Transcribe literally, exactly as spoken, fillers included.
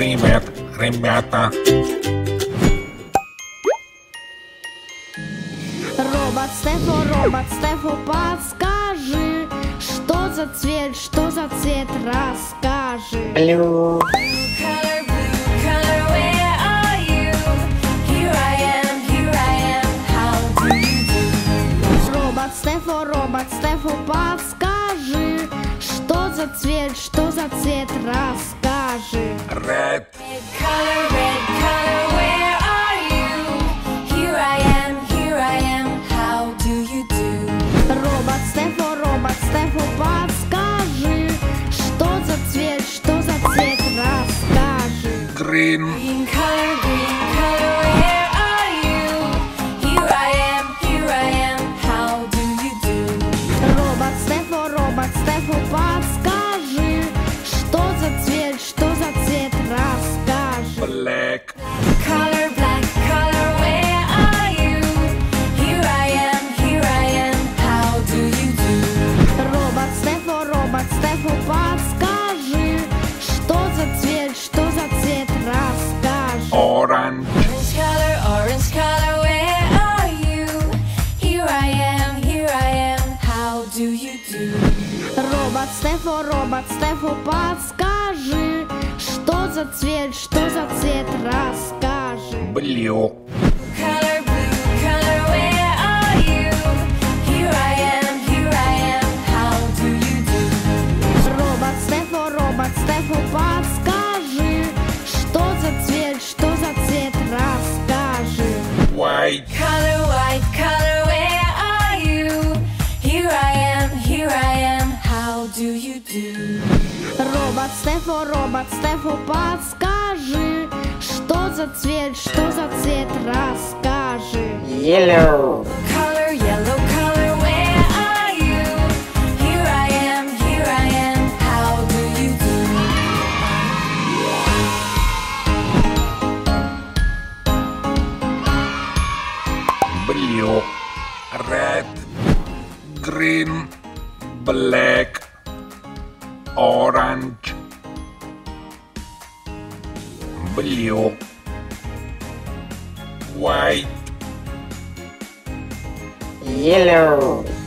Привет, ребята. Робот Стефо, робот Стефо, подскажи, что за цвет, что за цвет, расскажи. Blue. Робот Стефо, робот Стефо, подскажи, что за цвет, что за цвет, расскажи. Red. Робот Стефо, робот Стефо, подскажи, что за цвет, что за цвет, расскажи. Green. Робот Стефо, робот Стефо, подскажи, что за цвет, что за цвет, расскажи. Black. Робот Стефо, робот Стефо, подскажи, что за цвет, что за цвет, расскажи. Orange. Робот Стефо, робот Стефо, подскажи, что за цвет, что за цвет, расскажи. Blue. Робот Стефо, робот Стефо, подскажи, что за цвет, что за цвет, расскажи. White. Робот Стефо, робот Стефо, подскажи, что за цвет, что за цвет, расскажи. Yellow. Blue. Red. Green. Black. Orange. Blue. White. Yellow.